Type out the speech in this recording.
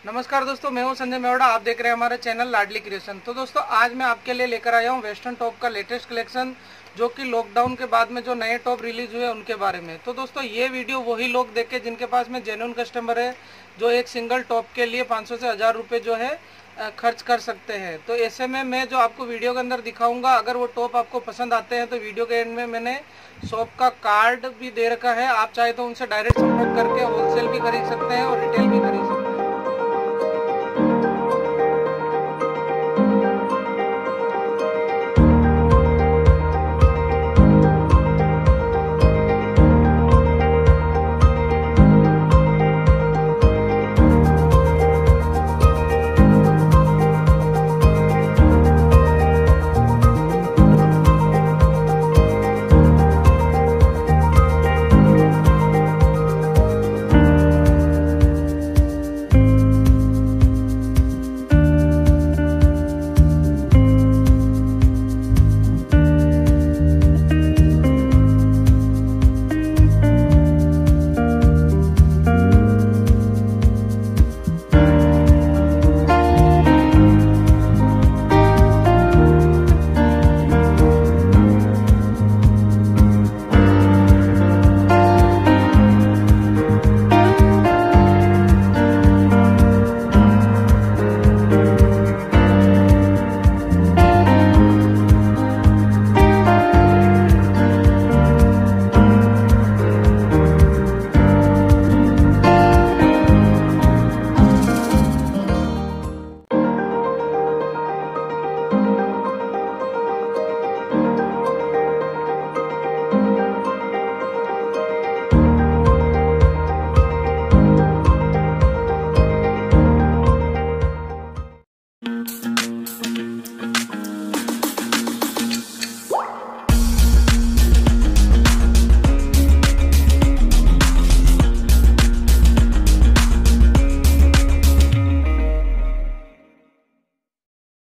नमस्कार दोस्तों, मैं हूं संजय मेवड़ा। आप देख रहे हैं हमारा चैनल लाडली क्रिएशन। तो दोस्तों आज मैं आपके लिए लेकर आया हूं वेस्टर्न टॉप का लेटेस्ट कलेक्शन, जो कि लॉकडाउन के बाद में जो नए टॉप रिलीज हुए उनके बारे में। तो दोस्तों ये वीडियो वही लोग देखे जिनके पास में जेन्युइन कस्टमर है, जो एक सिंगल टॉप के लिए 500 से 1000 रुपये जो है खर्च कर सकते हैं। तो ऐसे में मैं जो आपको वीडियो के अंदर दिखाऊंगा, अगर वो टॉप आपको पसंद आते हैं तो वीडियो के एंड में मैंने शॉप का कार्ड भी दे रखा है। आप चाहे तो उनसे डायरेक्ट संपर्क करके होलसेल भी खरीद सकते हैं और रिटेल भी खरीद सकते हैं।